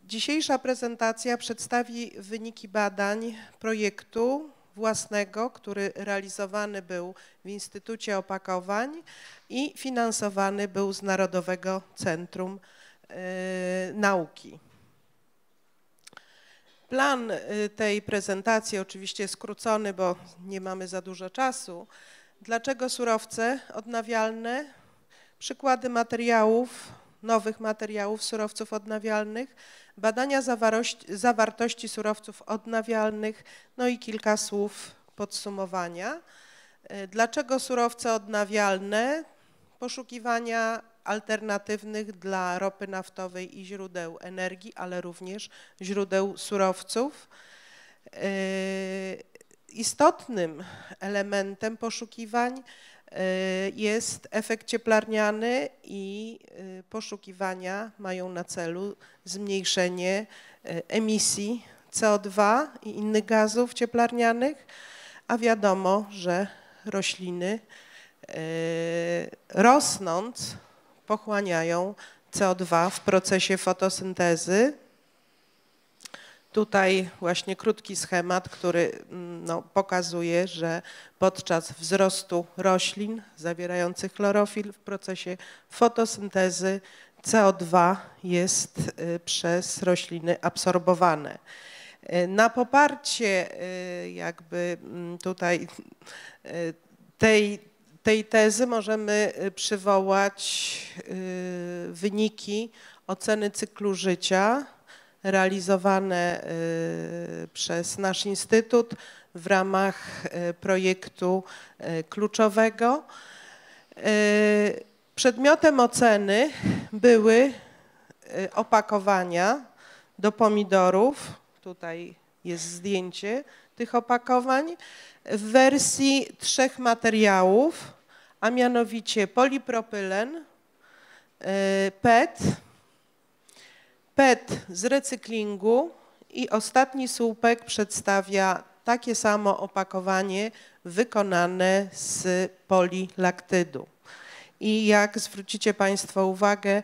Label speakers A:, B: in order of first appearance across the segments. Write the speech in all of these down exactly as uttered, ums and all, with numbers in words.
A: Dzisiejsza prezentacja przedstawi wyniki badań projektu własnego, który realizowany był w Instytucie Opakowań i finansowany był z Narodowego Centrum y, Nauki. Plan tej prezentacji oczywiście skrócony, bo nie mamy za dużo czasu. Dlaczego surowce odnawialne? Przykłady materiałów, nowych materiałów, surowców odnawialnych, badania zawartości surowców odnawialnych, no i kilka słów podsumowania. Dlaczego surowce odnawialne? Poszukiwania alternatywnych dla ropy naftowej i źródeł energii, ale również źródeł surowców. Istotnym elementem poszukiwań jest efekt cieplarniany i poszukiwania mają na celu zmniejszenie emisji C O dwa i innych gazów cieplarnianych, a wiadomo, że rośliny rosnąc pochłaniają C O dwa w procesie fotosyntezy. Tutaj właśnie krótki schemat, który no, pokazuje, że podczas wzrostu roślin zawierających chlorofil w procesie fotosyntezy C O dwa jest przez rośliny absorbowane. Na poparcie jakby tutaj tej, tej tezy możemy przywołać wyniki oceny cyklu życia realizowane przez nasz Instytut w ramach projektu kluczowego. Przedmiotem oceny były opakowania do pomidorów. Tutaj jest zdjęcie tych opakowań w wersji trzech materiałów, a mianowicie polipropylen, P E T, P E T z recyklingu i ostatni słupek przedstawia takie samo opakowanie wykonane z polilaktydu. I jak zwrócicie Państwo uwagę,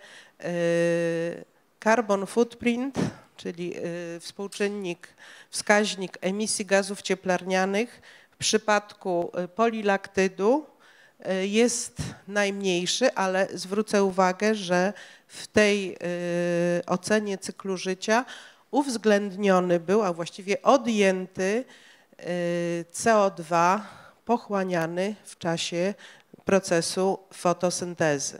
A: carbon footprint, czyli współczynnik, wskaźnik emisji gazów cieplarnianych w przypadku polilaktydu jest najmniejszy, ale zwrócę uwagę, że w tej ocenie cyklu życia uwzględniony był, a właściwie odjęty C O dwa pochłaniany w czasie procesu fotosyntezy.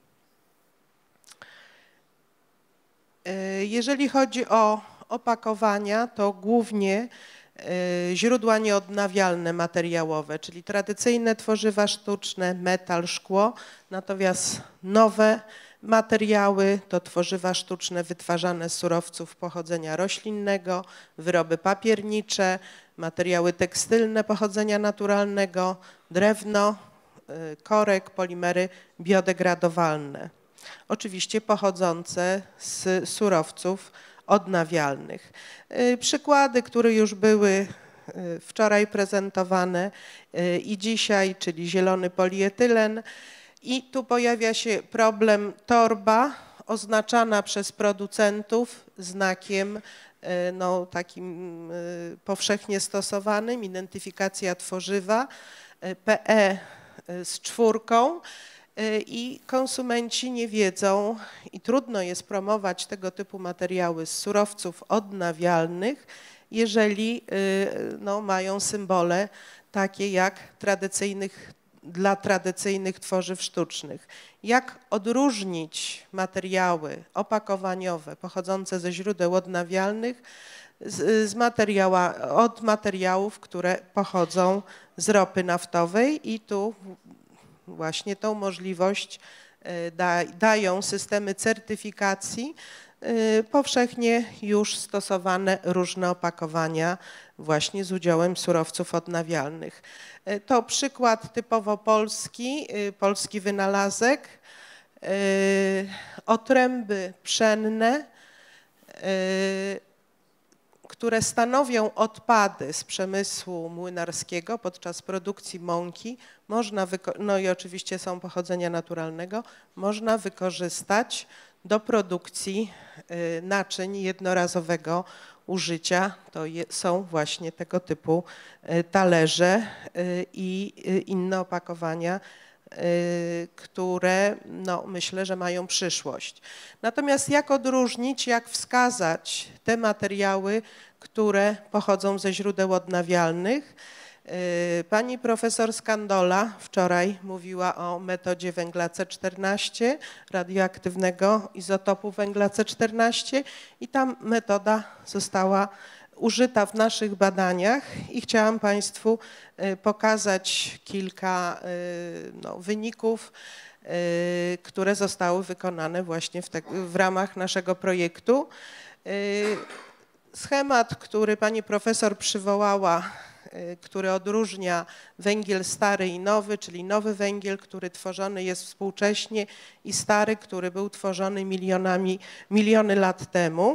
A: Jeżeli chodzi o opakowania, to głównie źródła nieodnawialne materiałowe, czyli tradycyjne tworzywa sztuczne, metal, szkło, natomiast nowe materiały to tworzywa sztuczne wytwarzane z surowców pochodzenia roślinnego, wyroby papiernicze, materiały tekstylne pochodzenia naturalnego, drewno, korek, polimery biodegradowalne. Oczywiście pochodzące z surowców odnawialnych. Przykłady, które już były wczoraj prezentowane i dzisiaj, czyli zielony polietylen. I tu pojawia się problem torba oznaczana przez producentów znakiem no, takim powszechnie stosowanym, identyfikacja tworzywa, P E z czwórką. I konsumenci nie wiedzą i trudno jest promować tego typu materiały z surowców odnawialnych, jeżeli no, mają symbole takie jak tradycyjnych, dla tradycyjnych tworzyw sztucznych. Jak odróżnić materiały opakowaniowe pochodzące ze źródeł odnawialnych z, z materiała, od materiałów, które pochodzą z ropy naftowej i tu właśnie tą możliwość da, dają systemy certyfikacji, powszechnie już stosowane różne opakowania właśnie z udziałem surowców odnawialnych. To przykład typowo polski, polski wynalazek, otręby pszenne, które stanowią odpady z przemysłu młynarskiego podczas produkcji mąki, można no i oczywiście są pochodzenia naturalnego, można wykorzystać do produkcji naczyń jednorazowego użycia. To je, są właśnie tego typu talerze i inne opakowania, które no, myślę, że mają przyszłość. Natomiast jak odróżnić, jak wskazać te materiały, które pochodzą ze źródeł odnawialnych? Pani profesor Skandola wczoraj mówiła o metodzie węgla C czternaście, radioaktywnego izotopu węgla C czternaście i ta metoda została użyta w naszych badaniach i chciałam Państwu pokazać kilka no, wyników, które zostały wykonane właśnie w, te, w ramach naszego projektu. Schemat, który pani profesor przywołała, który odróżnia węgiel stary i nowy, czyli nowy węgiel, który tworzony jest współcześnie i stary, który był tworzony milionami, miliony lat temu.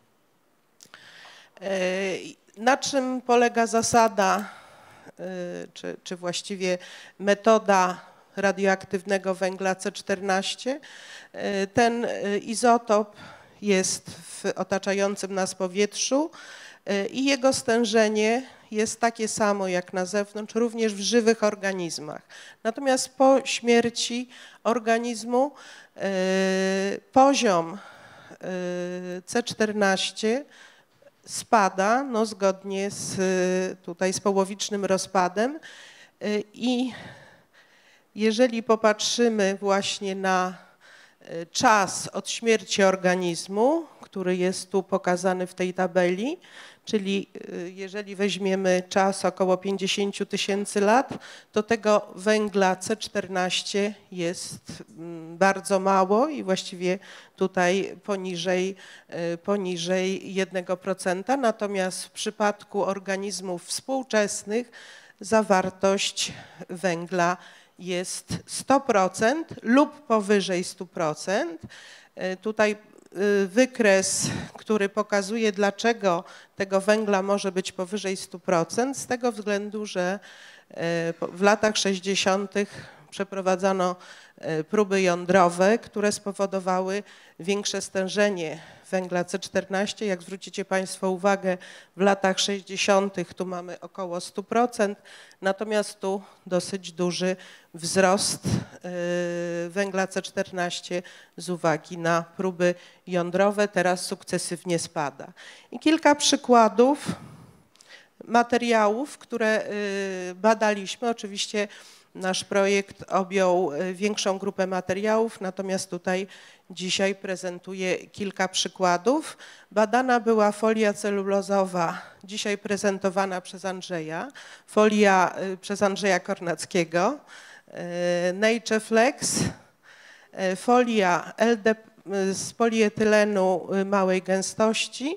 A: Na czym polega zasada, czy, czy właściwie metoda radioaktywnego węgla C czternaście? Ten izotop jest w otaczającym nas powietrzu i jego stężenie jest takie samo jak na zewnątrz, również w żywych organizmach. Natomiast po śmierci organizmu poziom C czternaście spada, no zgodnie z, tutaj z połowicznym rozpadem i jeżeli popatrzymy właśnie na czas od śmierci organizmu, który jest tu pokazany w tej tabeli, czyli jeżeli weźmiemy czas około pięćdziesiąt tysięcy lat, to tego węgla C czternaście jest bardzo mało i właściwie tutaj poniżej, poniżej jednego procenta. Natomiast w przypadku organizmów współczesnych zawartość węgla jest sto procent lub powyżej stu procent. Tutaj wykres, który pokazuje, dlaczego tego węgla może być powyżej stu procent, z tego względu, że w latach sześćdziesiątych przeprowadzano próby jądrowe, które spowodowały większe stężenie węgla C czternaście. Jak zwrócicie Państwo uwagę, w latach sześćdziesiątych tu mamy około stu procent, natomiast tu dosyć duży wzrost węgla C czternaście z uwagi na próby jądrowe, teraz sukcesywnie spada. I kilka przykładów materiałów, które badaliśmy. Oczywiście nasz projekt objął większą grupę materiałów, natomiast tutaj dzisiaj prezentuję kilka przykładów. Badana była folia celulozowa, dzisiaj prezentowana przez Andrzeja, folia przez Andrzeja Kornackiego, NatureFlex, folia L D z polietylenu małej gęstości,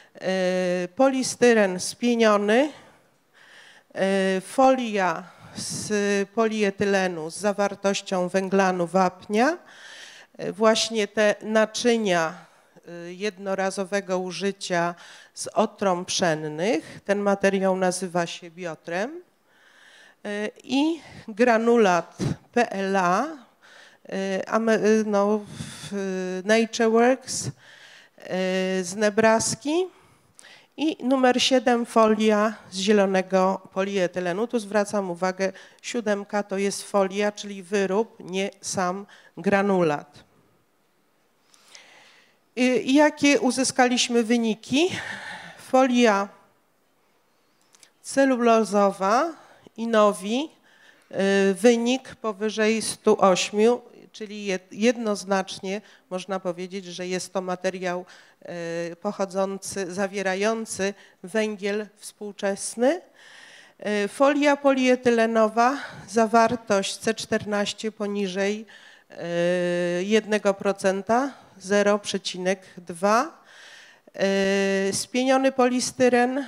A: polistyren spieniony, folia z polietylenu z zawartością węglanu wapnia. Właśnie te naczynia jednorazowego użycia z otrąb pszennych. Ten materiał nazywa się biotrem. I granulat P L A, no, NatureWorks z Nebraski. I numer siedem folia z zielonego polietylenu. Tu zwracam uwagę, siódemka to jest folia, czyli wyrób, nie sam granulat. I jakie uzyskaliśmy wyniki? Folia celulozowa i nowi, wynik powyżej stu ośmiu, czyli jednoznacznie można powiedzieć, że jest to materiał pochodzący, zawierający węgiel współczesny. Folia polietylenowa, zawartość C czternaście poniżej jednego procenta, zero przecinek dwa. Spieniony polistyren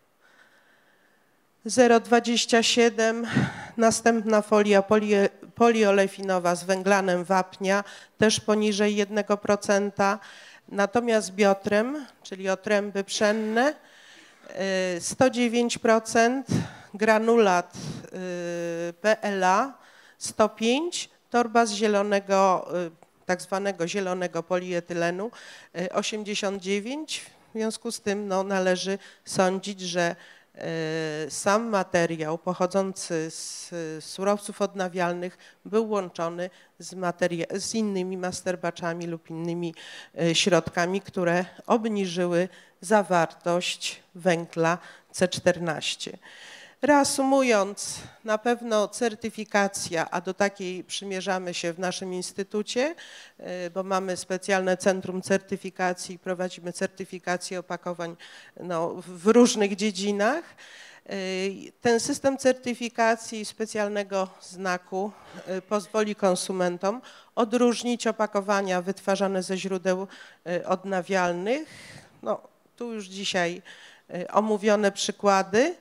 A: zero przecinek dwadzieścia siedem. Następna folia polie, poliolefinowa z węglanem wapnia, też poniżej jednego procenta. Natomiast biotrem, czyli otręby pszenne, sto dziewięć procent, granulat P L A sto pięć, torba z zielonego tak zwanego zielonego polietylenu osiemdziesiąt dziewięć. W związku z tym no, należy sądzić, że sam materiał pochodzący z surowców odnawialnych był łączony z, materia- z innymi masterbaczami lub innymi środkami, które obniżyły zawartość węgla C czternaście. Reasumując, na pewno certyfikacja, a do takiej przymierzamy się w naszym instytucie, bo mamy specjalne centrum certyfikacji i prowadzimy certyfikację opakowań no, w różnych dziedzinach. Ten system certyfikacji i specjalnego znaku pozwoli konsumentom odróżnić opakowania wytwarzane ze źródeł odnawialnych. No, tu już dzisiaj omówione przykłady.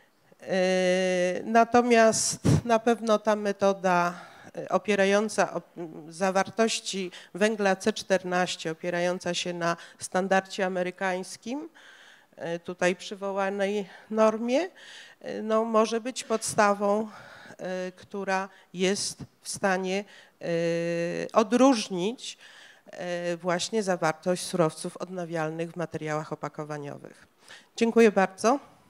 A: Natomiast na pewno ta metoda opierająca o zawartości węgla C czternaście, opierająca się na standardzie amerykańskim, tutaj przywołanej normie, no, może być podstawą, która jest w stanie odróżnić właśnie zawartość surowców odnawialnych w materiałach opakowaniowych. Dziękuję bardzo.